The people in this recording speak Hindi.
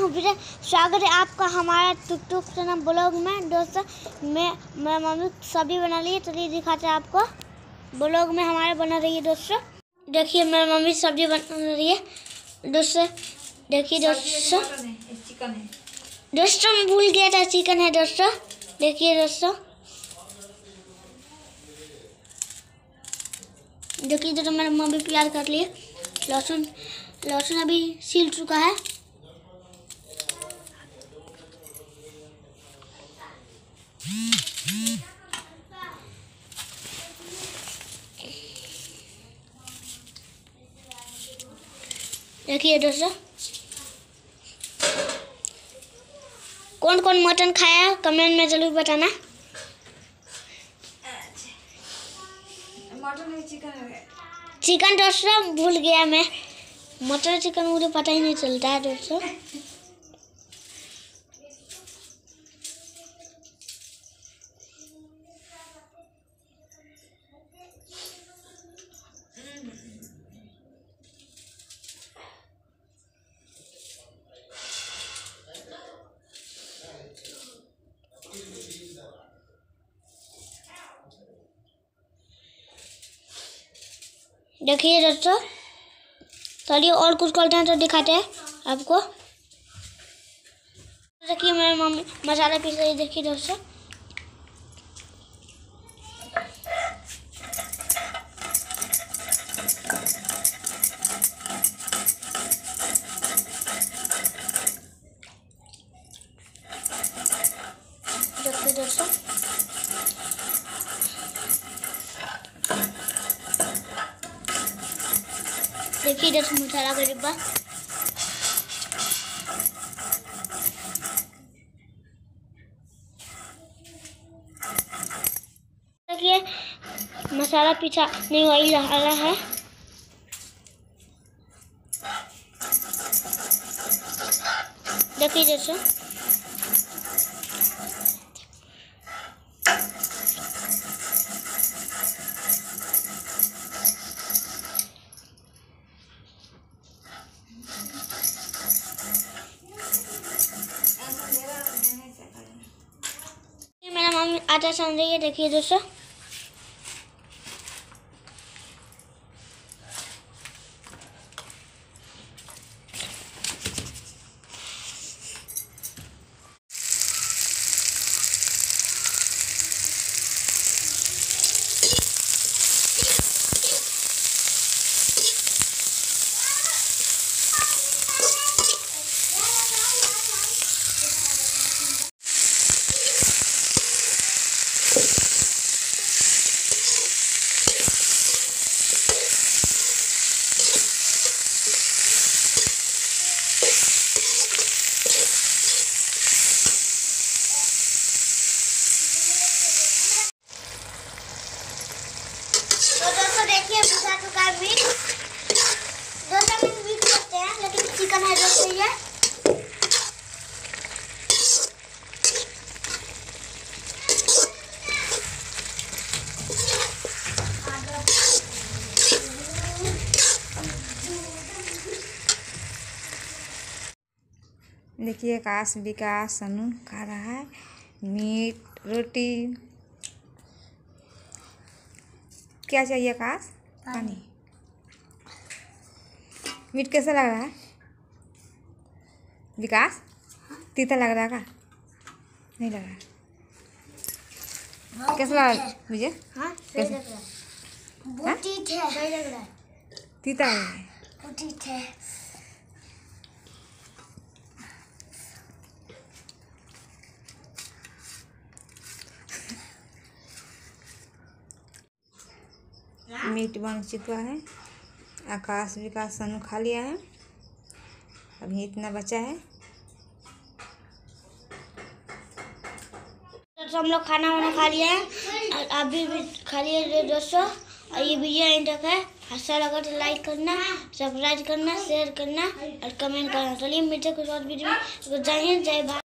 फिर स्वागत है आपका हमारा यूट्यूब चैनल ब्लॉग में। दोस्तों मैं मम्मी सब्जी बना ली है, चलिए दिखाते हैं आपको। ब्लॉग में हमारे बना रही है दोस्तों। देखिए मेरी मम्मी सब्जी बना रही है दोस्तों। देखिए दोस्तों, चिकन है दोस्तों मैं भूल गया था चिकन है दोस्तों। देखिए दोस्तों, देखिए दोस्तों मेरी मम्मी प्याज काट लिए। लहसुन अभी सील चुका है। देखिए दोस्तों, कौन कौन मटन खाया कमेंट में जरूर बताना। मटन है चिकन है? चिकन दोस्तों भूल गया मैं, मटन चिकन मुझे पता ही नहीं चलता है दोस्तों। देखिए दोस्तों, चलिए और कुछ करते हैं तो दिखाते हैं आपको। देखिए मेरी मम्मी मसाला पीस रही है। देखिए दोस्तों, देखिए दोस्तों, देखिए दोस्तों मसाला का डिब्बा। देखिए मसाला पीछा नहीं वही रहा है। देखिए दोस्तों, मेरा मम्मी आटा सान रही है। देखिए दोस्तों, देखिए भुजा चुका है मीट। दोस्तों हम मीट करते हैं, लेकिन चिकन है दोस्तों ये। देखिए आकाश विकास सनू खा रहा है मीट रोटी। क्या चाहिए आकाश? पानी। मीट कैसा लग रहा है विकास? तीता लग रहा है का? नहीं लग रहा। कैसा लग रहा है मुझे? हाँ सही लग रहा है, बहुत तीत है। सही लग रहा है, तीता है, बहुत तीत है। मीट बन चुका है। आकाश विकास सनू खा लिया है, अभी इतना बचा है। तो हम लोग खाना वाना खा लिया है और अभी भी खा लिया दोस्तों। और ये वीडियो एंड तक है। अच्छा लगा तो लाइक करना, सब्सक्राइब करना, शेयर करना और कमेंट करना। चलिए मिलते हैं कुछ और वीडियो में। जय हिंद, जय भारत।